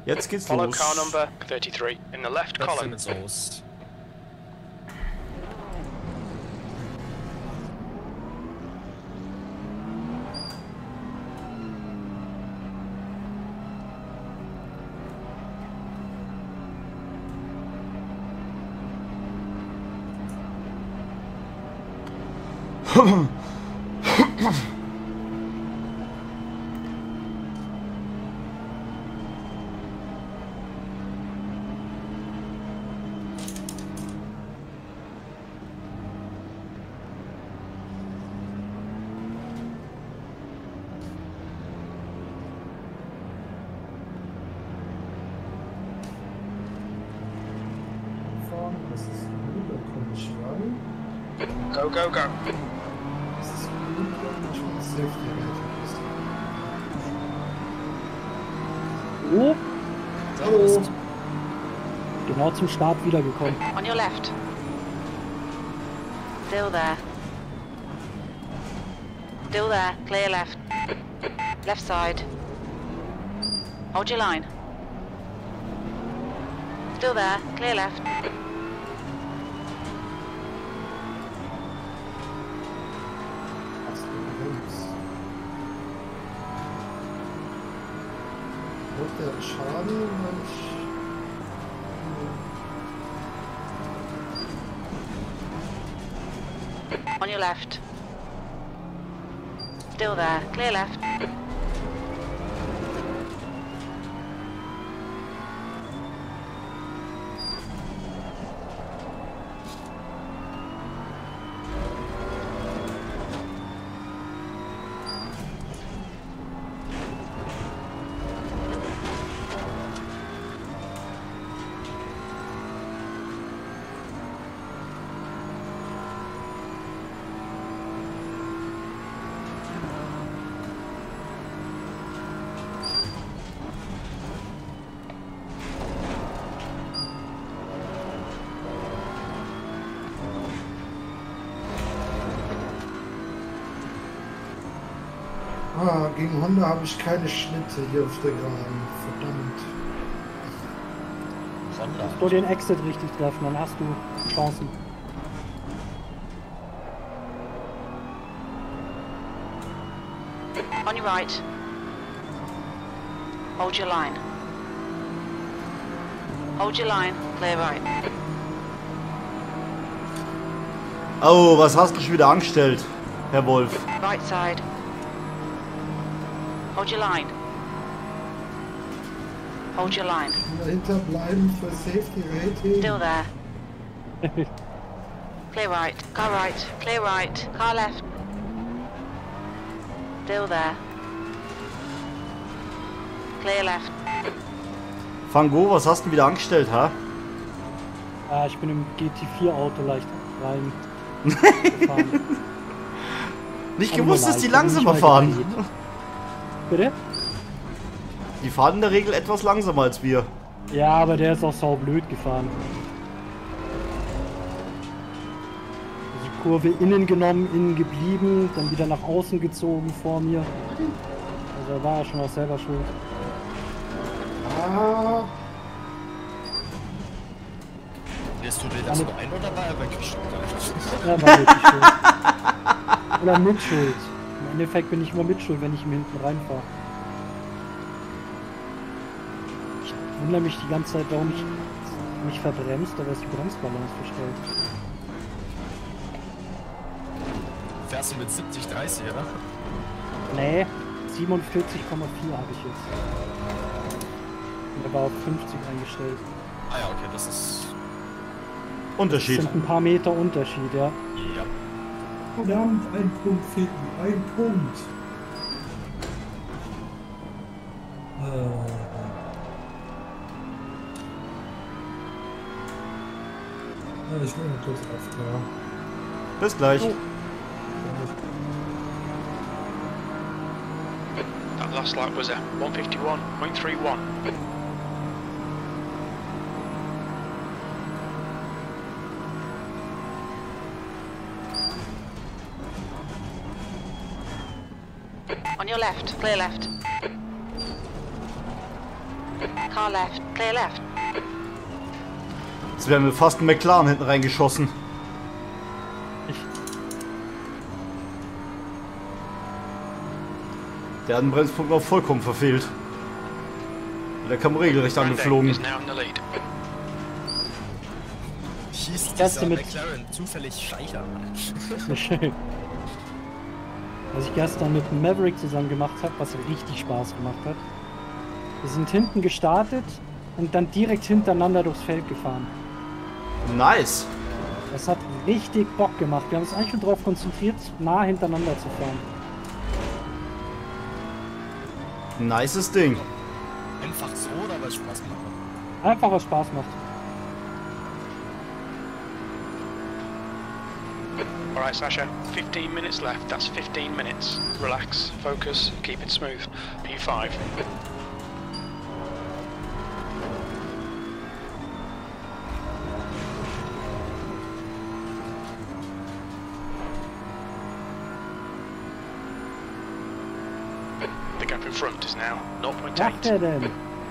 Jetzt geht's Follow los. car number 33 in the left column. Jetzt los. Das ist gut, da kommt Schwamm. Go, go, go. Das ist gut, wenn ich mit Safety Rating ist. Oh, hallo. Servus. Genau zum Start wiedergekommen. On your left. Still there. Still there. Clear left. Left side. Hold your line. Still there. Clear left. Was du willst. Wird der Schaden, weil ich... On your left. Still there. Clear left. Ah, gegen Honda habe ich keine Schnitte hier auf der Geraden. Verdammt. Honda. Nur den Exit richtig treffen, dann hast du Chancen. On your right. Hold your line. Hold your line. Clear right. Oh, was hast du schon wieder angestellt, Herr Wolf? Right side. Hold your line. Hold your line. Dahinter bleiben für Safety Rating. Still there. Clear right. Car right. Clear right. Car left. Still there. Clear left. Van Gogh, was hast du wieder angestellt, ha? Ich bin im GT4-Auto leicht reingefahren. Nicht Aber gewusst, dass normal, die ich bin langsamer nicht mal fahren. gedreht. Bitte? Die fahren in der Regel etwas langsamer als wir. Ja, aber der ist auch saublöd gefahren. Also Kurve innen genommen, innen geblieben, dann wieder nach außen gezogen vor mir. Also er war ja schon auch selber schuld. Ah, Lässt du dir das nur ein oder war er wirklich schuld? Er war wirklich schuld. Oder Mitschuld. Im Endeffekt bin ich immer Mitschuld, wenn ich ihm hinten reinfahre. Ich wundere mich die ganze Zeit, warum ich mich verbremst, aber es die Bremsbalance verstellt. Fährst du mit 70, 30, oder? Nee, 47,4 habe ich jetzt. Und er war auf 50 eingestellt. Ah ja, okay, das ist... Das Unterschied. sind ein paar Meter Unterschied, ja. Ja. verdammt, ein Punkt fehlt mir. Ein Punkt. Ich will mal kurz aufklären. Bis gleich. That last lap was a 151.31. On your left, clear left. car left, clear left. Jetzt wären wir fast einen McLaren hinten reingeschossen. Der hat den Bremspunkt auch vollkommen verfehlt. Der kam regelrecht angeflogen. is now in the lead. Schießt Erste dieser mit- McLaren zufällig Scheicher an. Was ich gestern mit dem Maverick zusammen gemacht habe, was richtig Spaß gemacht hat. Wir sind hinten gestartet und dann direkt hintereinander durchs Feld gefahren. Nice. Das hat richtig Bock gemacht. Wir haben uns eigentlich schon darauf konzentriert, nah hintereinander zu fahren. Nices Ding. Einfach so oder weil es Spaß macht? Einfach was Spaß macht. Alright, Sasha, 15 minutes left. That's 15 minutes. Relax, focus, keep it smooth. P5. The gap in front is now Was macht der 0.8. denn?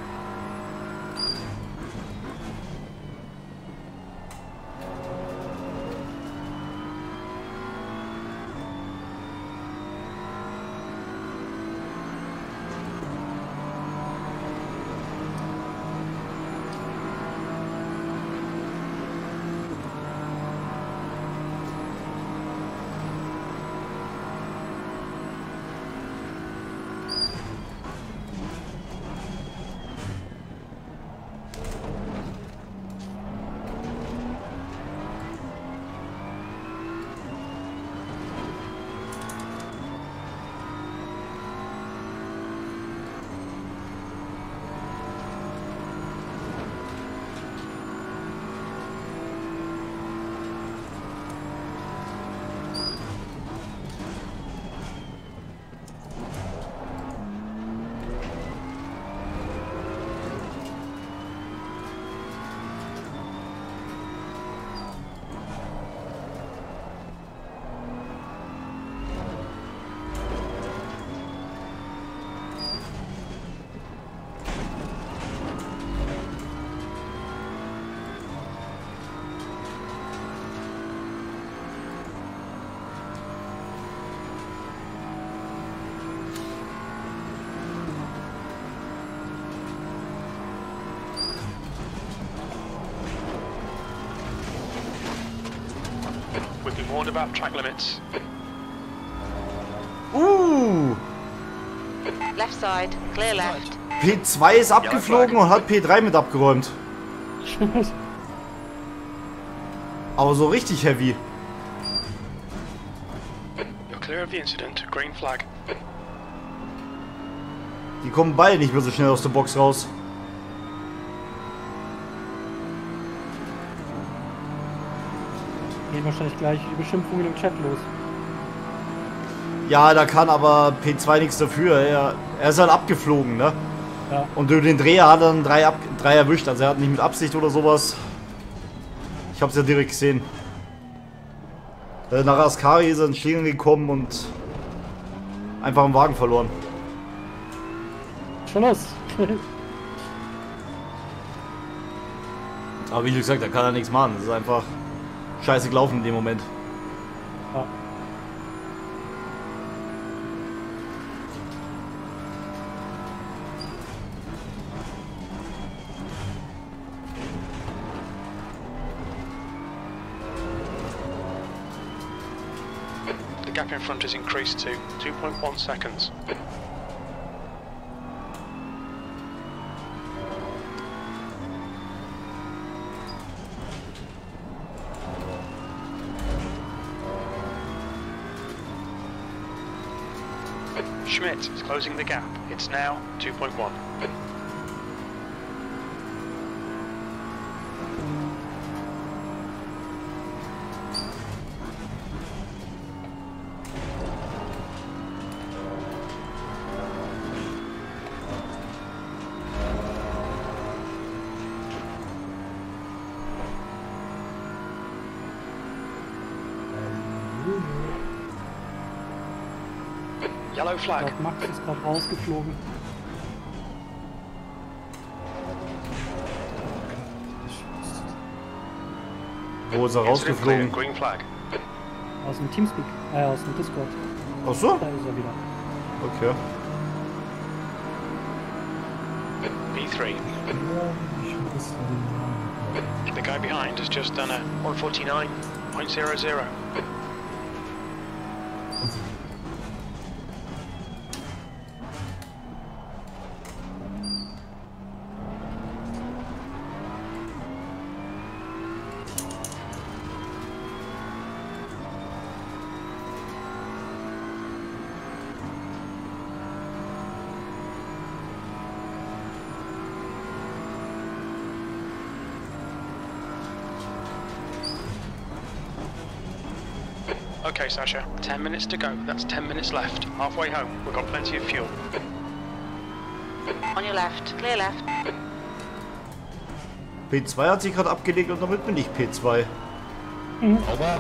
We've been warned about track limits. Left side, clear left. P2 ist abgeflogen und hat P3 mit abgeräumt. Aber so richtig heavy. You're clear of the incident. Green flag. Die kommen beide nicht mehr so schnell aus der Box raus. Gehen wahrscheinlich gleich die Beschimpfungen im Chat los. Ja, da kann aber P2 nichts dafür. Er ist halt abgeflogen, ne? Ja. Und durch den Dreher hat er dann drei erwischt. Also er hat nicht mit Absicht oder sowas. Ich hab's ja direkt gesehen. Nach Ascari ist er in Schlägen gekommen und einfach im Wagen verloren. Schon los. Aber wie gesagt, da kann er nichts machen. Das ist einfach scheiße gelaufen in dem Moment. Ja. The gap in front has increased to 2.1 seconds. Schmidt is closing the gap. It's now 2.1. Yellow Ich flag. glaube, Max ist gerade rausgeflogen. Wo ist er Incident clear. rausgeflogen? Green flag. Aus dem Teamspeak, aus dem Discord. Ach so? Da ist er wieder. Okay. P3. Ja, ich weiß den Namen. The guy behind has just done a 149.00. Okay, Sasha, 10 minutes to go. That's 10 minutes left. Halfway home. We've got plenty of fuel. On your left. Clear left. P2 hat sich gerade abgelegt und damit bin ich P2. Aber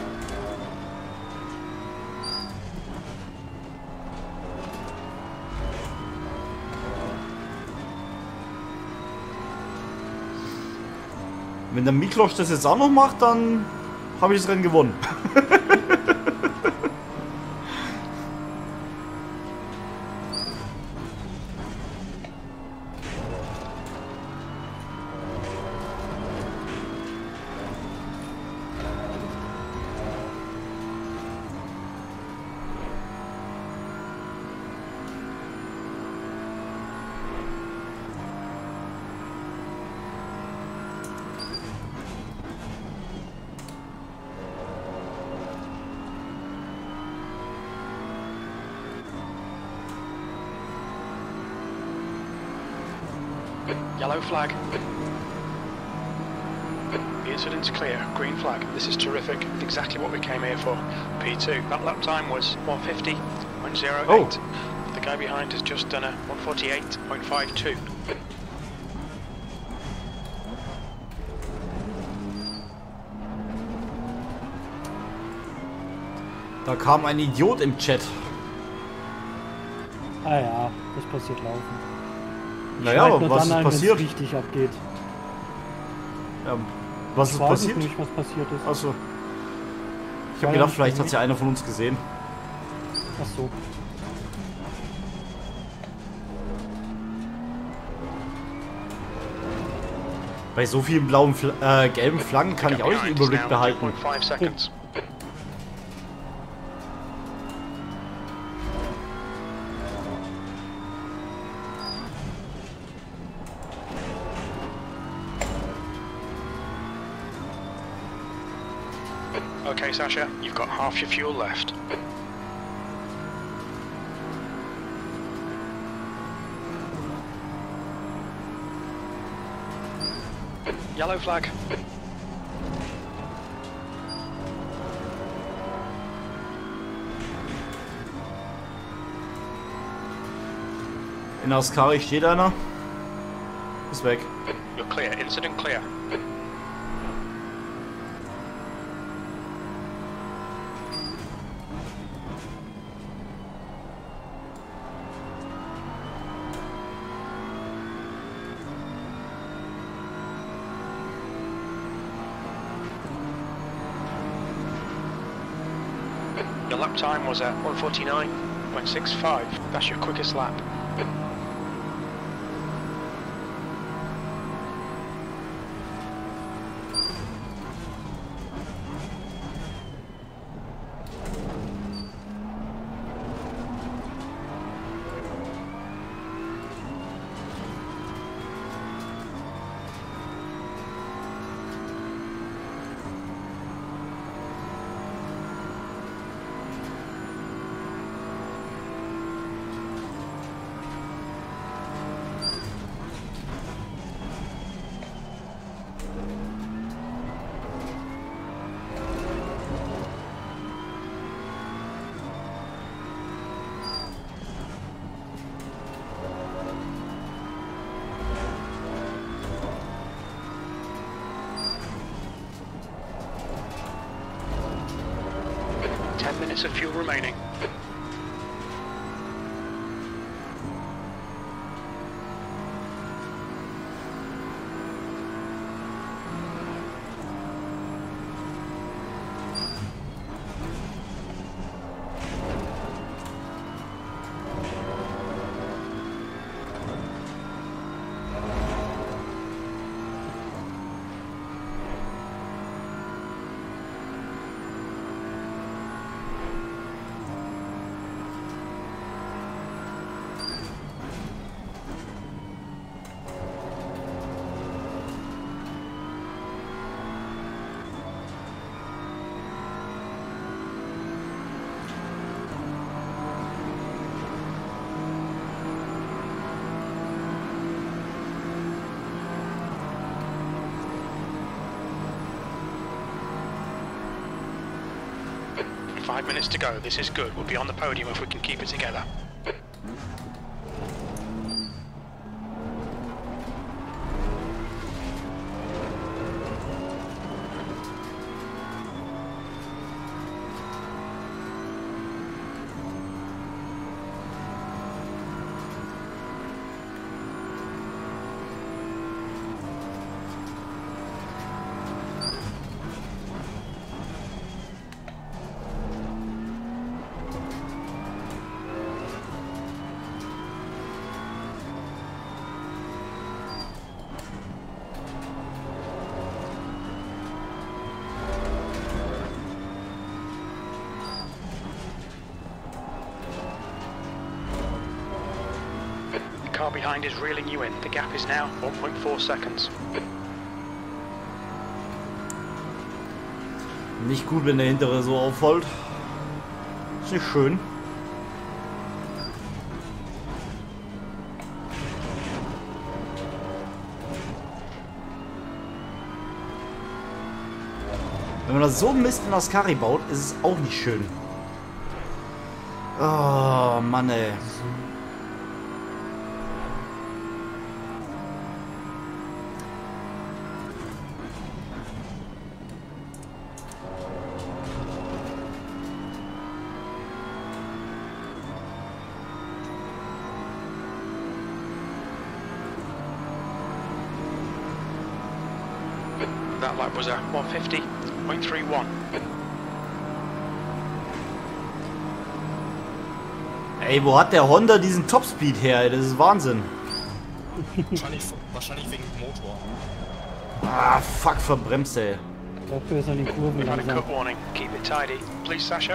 Wenn der Miklos das jetzt auch noch macht, dann habe ich das Rennen gewonnen. Yellow flag. The incident's clear. Green flag. This is terrific. Exactly what we came here for. P2. That lap time was 150.08. Oh. The guy behind has just done a 148.52. Da kam ein Idiot im Chat. Ah ja, das passiert laufend. Naja, Schreibt aber nur was dann ist ein, wenn's passiert? richtig abgeht. Ja, was ist Ich weiß passiert? nicht, was passiert ist. Achso. Ich War habe ja gedacht, nicht vielleicht bei hat ja einer von uns gesehen. Ach so. Bei so vielen gelben Flaggen kann ich auch nicht den Überblick behalten. 2.5 seconds. Okay, Sasha, you've got half your fuel left. Yellow flag. In Ascari steht einer. Ist weg. You're clear. Incident clear. Your lap time was at 149.65. That's your quickest lap. Minutes of fuel remaining. 5 minutes to go. This is good. We'll be on the podium if we can keep it together. The car behind is reeling you in. The gap is now 1.4 seconds. Nicht gut, wenn der hintere so auffällt. Ist nicht schön. Wenn man das so Mist in Ascari baut, ist es auch nicht schön. Oh, Mann, ey. That lap was a 150.31. Ey, wo hat der Honda diesen Topspeed her? Ey? Das ist Wahnsinn. Wahrscheinlich wegen dem Motor. Ah, fuck, verbremst, ey. Dafür ist er in den Kurven We've had a langsam. cut warning. Keep it tidy. Please, Sasha.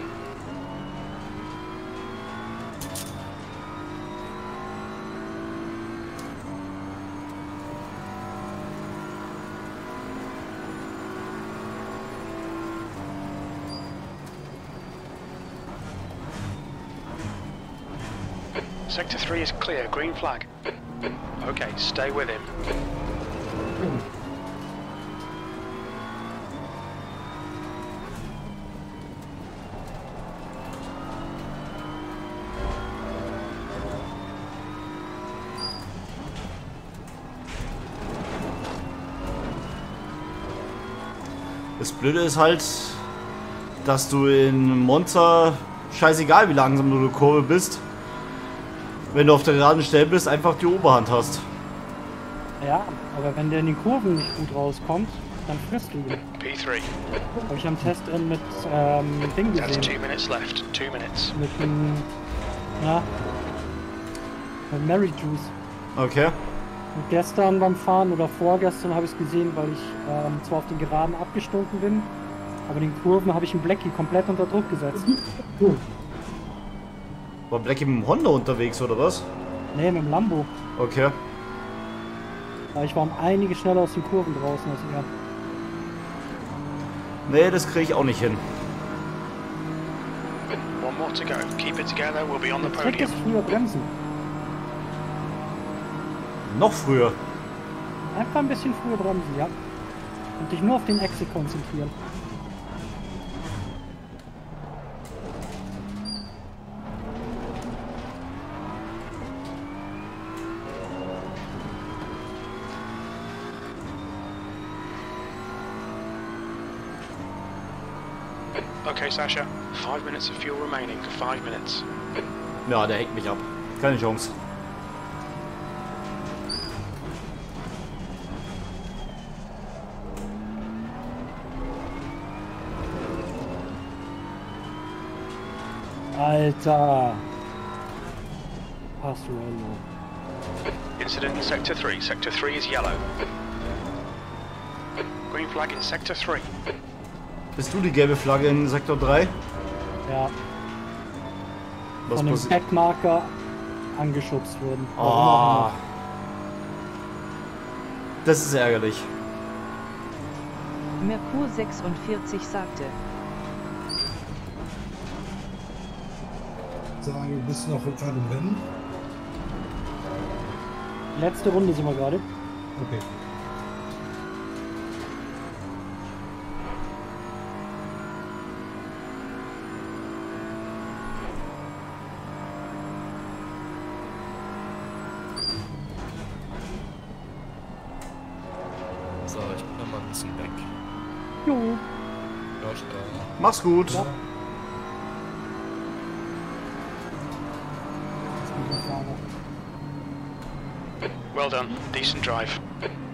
Sector 3 is clear, green flag. Okay, stay with him. Das Blöde ist halt, dass du in Monza, scheißegal wie langsam du eine Kurve bist, wenn du auf der geraden Stelle bist, einfach die Oberhand hast. Ja, aber wenn der in den Kurven nicht gut rauskommt, dann frisst du ihn. P3. Habe ich am Testrennen mit Ding That's gesehen. 2 minutes left. 2 minutes. Mit dem, ja, mit Mary Juice. Okay. Und gestern beim Fahren oder vorgestern habe ich es gesehen, weil ich zwar auf den Geraden abgestunken bin, aber in den Kurven habe ich einen Blackie komplett unter Druck gesetzt. War Blackie mit dem Honda unterwegs, oder was? Nee, mit dem Lambo. Okay. Aber ich war um einige schneller aus den Kurven draußen als er. Nee, das kriege ich auch nicht hin. One more to go. Keep it together. We'll be on the Der Trick podium. ist früher bremsen. Noch früher. Einfach ein bisschen früher bremsen, ja. Und dich nur auf den Exit konzentrieren. Okay, Sasha. 5 minutes of fuel remaining. 5 minutes. Ja, der hängt mich ab. Keine Chance. Alter! Passuello. Incident in Sector 3. Sector 3 is yellow. Green flag in Sector 3. Bist du die gelbe Flagge in Sektor 3? Ja, Was von dem passiert? Backmarker angeschubst wurden. Warum Oh, auch immer. das ist ärgerlich. Merkur 46 sagte. Sagen, du bist noch in einem Rennen. Letzte Runde sind wir gerade. Okay. So, ich bin noch mal ein bisschen weg. Jo. Ja, schon. Mach's gut. Ja. Das geht nach vorne. Well done. Decent drive.